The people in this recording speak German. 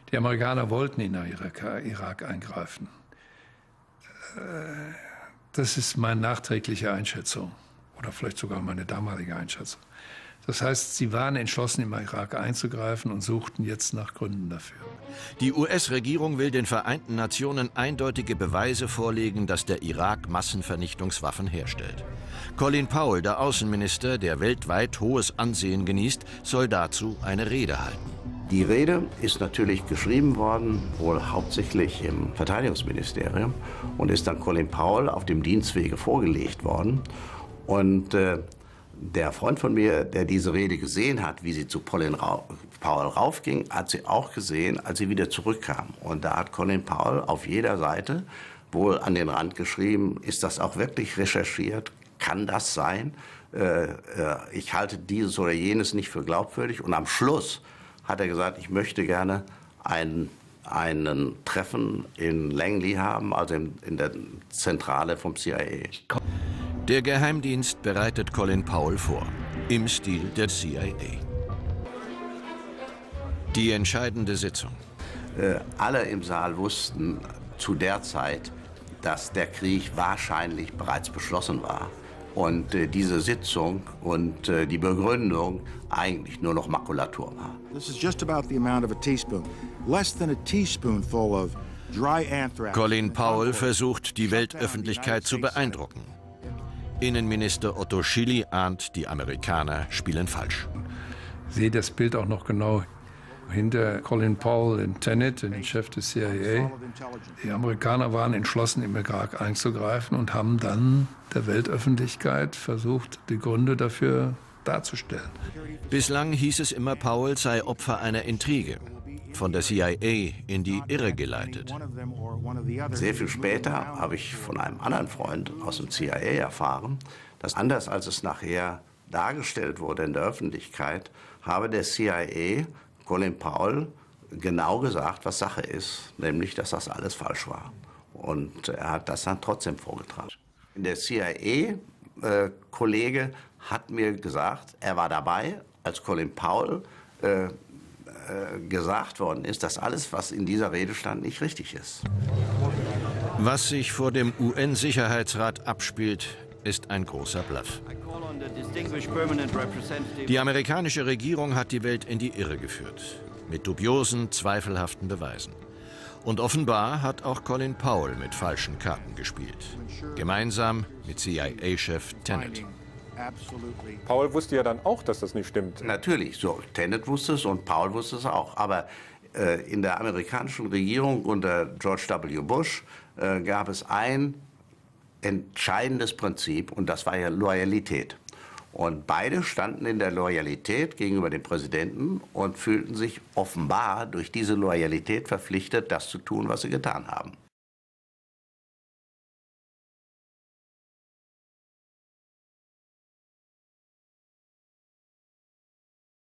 Die Amerikaner wollten in den Irak eingreifen. Das ist meine nachträgliche Einschätzung oder vielleicht sogar meine damalige Einschätzung. Das heißt, sie waren entschlossen, im Irak einzugreifen und suchten jetzt nach Gründen dafür. Die US-Regierung will den Vereinten Nationen eindeutige Beweise vorlegen, dass der Irak Massenvernichtungswaffen herstellt. Colin Powell, der Außenminister, der weltweit hohes Ansehen genießt, soll dazu eine Rede halten. Die Rede ist natürlich geschrieben worden, wohl hauptsächlich im Verteidigungsministerium, und ist dann Colin Powell auf dem Dienstwege vorgelegt worden. Und der Freund von mir, der diese Rede gesehen hat, wie sie zu Colin Powell raufging, hat sie auch gesehen, als sie wieder zurückkam. Und da hat Colin Powell auf jeder Seite wohl an den Rand geschrieben, ist das auch wirklich recherchiert? Kann das sein? Ich halte dieses oder jenes nicht für glaubwürdig. Und am Schluss hat er gesagt, ich möchte gerne einen Treffen in Langley haben, also in der Zentrale vom CIA. Der Geheimdienst bereitet Colin Powell vor, im Stil der CIA. Die entscheidende Sitzung. Alle im Saal wussten zu der Zeit, dass der Krieg wahrscheinlich bereits beschlossen war. Und diese Sitzung und die Begründung eigentlich nur noch Makulatur war. Colin Powell versucht, die Weltöffentlichkeit zu beeindrucken. Innenminister Otto Schily ahnt, die Amerikaner spielen falsch. Ich sehe das Bild auch noch genau hinter Colin Powell in Tenet, den Chef des CIA. Die Amerikaner waren entschlossen, im Irak einzugreifen und haben dann der Weltöffentlichkeit versucht, die Gründe dafür darzustellen. Bislang hieß es immer, Powell sei Opfer einer Intrige, von der CIA in die Irre geleitet. Sehr viel später habe ich von einem anderen Freund aus dem CIA erfahren, dass anders als es nachher dargestellt wurde in der Öffentlichkeit, habe der CIA Colin Powell genau gesagt, was Sache ist, nämlich, dass das alles falsch war. Und er hat das dann trotzdem vorgetragen. Der CIA-Kollege hat mir gesagt, er war dabei, als Colin Powell gesagt worden ist, dass alles, was in dieser Rede stand, nicht richtig ist. Was sich vor dem UN-Sicherheitsrat abspielt, ist ein großer Bluff. Die amerikanische Regierung hat die Welt in die Irre geführt, mit dubiosen, zweifelhaften Beweisen. Und offenbar hat auch Colin Powell mit falschen Karten gespielt, gemeinsam mit CIA-Chef Tenet. Powell wusste ja dann auch, dass das nicht stimmt. Natürlich, so Tenet wusste es und Powell wusste es auch. Aber in der amerikanischen Regierung unter George W. Bush gab es ein entscheidendes Prinzip, und das war ja Loyalität. Und beide standen in der Loyalität gegenüber dem Präsidenten und fühlten sich offenbar durch diese Loyalität verpflichtet, das zu tun, was sie getan haben.